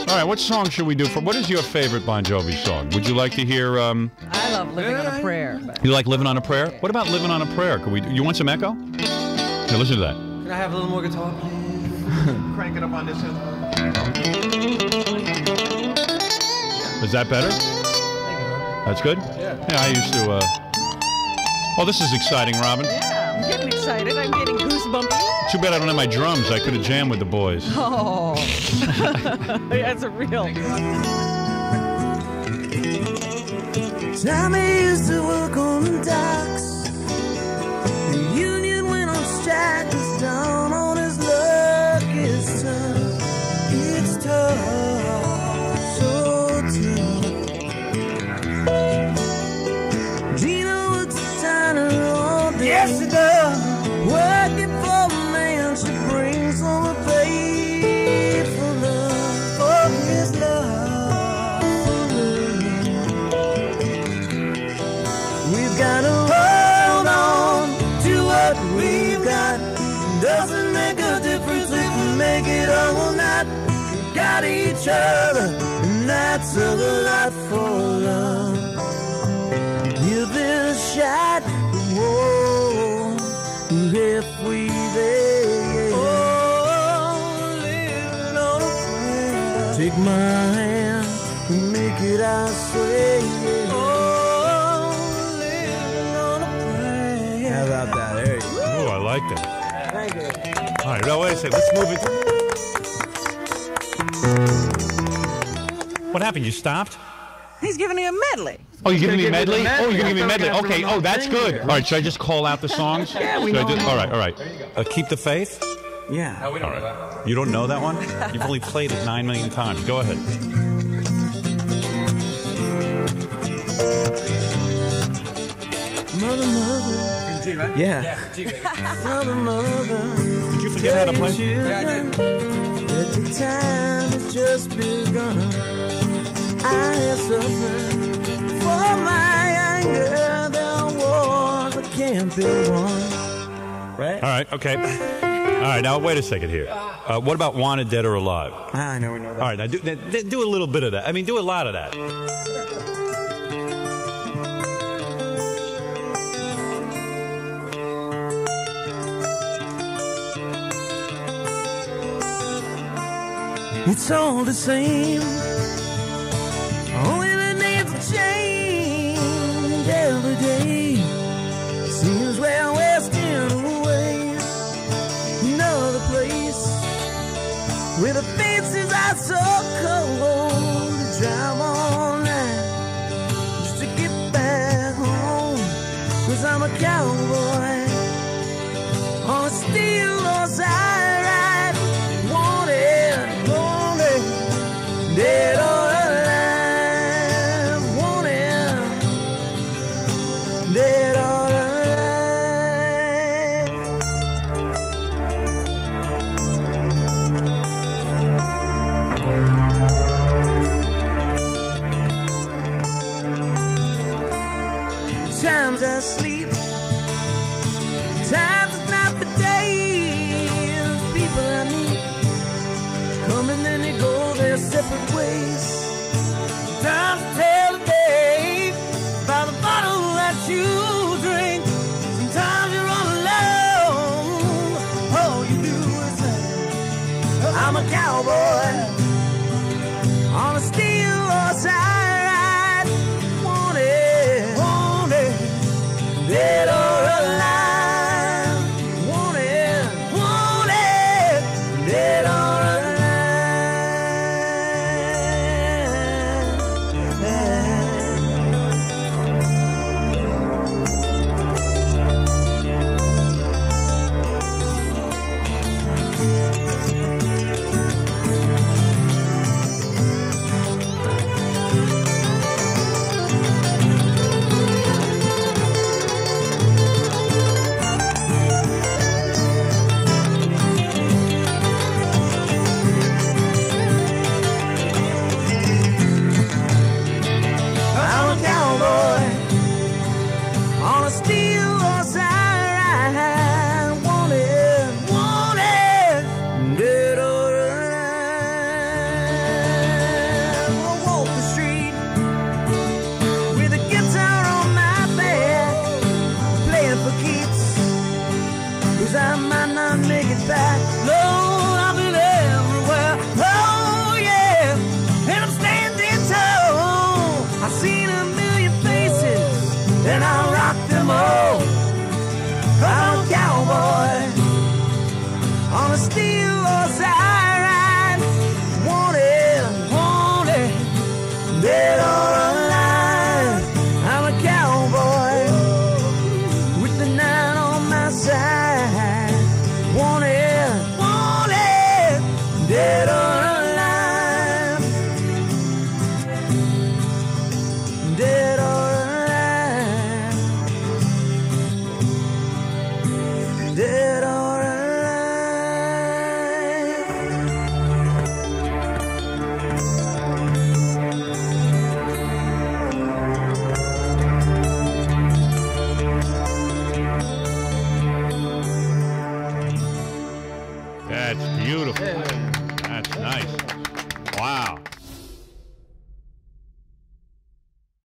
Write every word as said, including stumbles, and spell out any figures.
All right, what song should we do for? What is your favorite Bon Jovi song? Would you like to hear? Um, I love Living on a Prayer. But... You like Living on a Prayer? What about Living on a Prayer? Could we? You want some echo? Here, listen to that. Can I have a little more guitar, please? Crank it up on this end. Is that better? That's good? Yeah. Yeah, I used to. Uh... Oh, this is exciting, Robin. Yeah, I'm getting excited. I'm getting goosebumpy. Too bad I don't have my drums. I could have jammed with the boys. Oh, that's a real. Tommy used to work on the docks. The union went on strike. He's down on his luck. It's tough. It's tough. So tough. Gina works a diner all day. Yes, it does. Working for a man, she brings home a plate for love, for his love, for love. We've got to hold on to what we've got. Doesn't make a difference if we make it or not. We got each other, and that's a lot for love. Give it a shot, whoa, if we there. Oh, living on a prayer. Take my hand and make it our sway. Oh, living on a prayer. How about that? There you go. Oh, I like that. Thank you. All right, now wait a second. Let's move it. What happened? You stopped? He's giving me a medley. Oh, you're giving me a Gonna give medley? you the medley. Oh, you're giving me a I thought we medley. were gonna Okay. have to Oh, that's run the good. thing All right. Should I just call out the songs? Yeah, we Should I know just- them. All right. All right. Uh, Keep the Faith. Yeah. No, we don't know that. You don't know that one? You've only played it nine million times. Go ahead. Mother, mother. G, right? Yeah. Yeah, G, baby. Mother, mother. Did you forget how to play? Yeah, I did. That the time has just begun. I have suffered for my anger. There are wars that can't be won. Right? All right. Okay. All right. Now, wait a second here. Uh, what about Wanted, Dead or Alive? I know we know that. All right. Now, do, do a little bit of that. I mean, do a lot of that. It's all the same. Only the names have changed every day. Seems we're wasting away. Another place where the faces are so cold. To drive all night just to get back home. Cause I'm a cowboy on a steel horse I ride. Wanted, wanted, dead or alive. Wanted, dead or alive. Times I sleep, times it's not the days. People I meet come and then they go their separate ways. Sometimes I tell the day by the bottle that you drink. Sometimes you're all alone. All you do is say, I'm a cowboy on a steel horse I ride. Wanted, wanted, dead or alive. Wanted, wanted, dead or alive. That's beautiful. That's nice. Wow.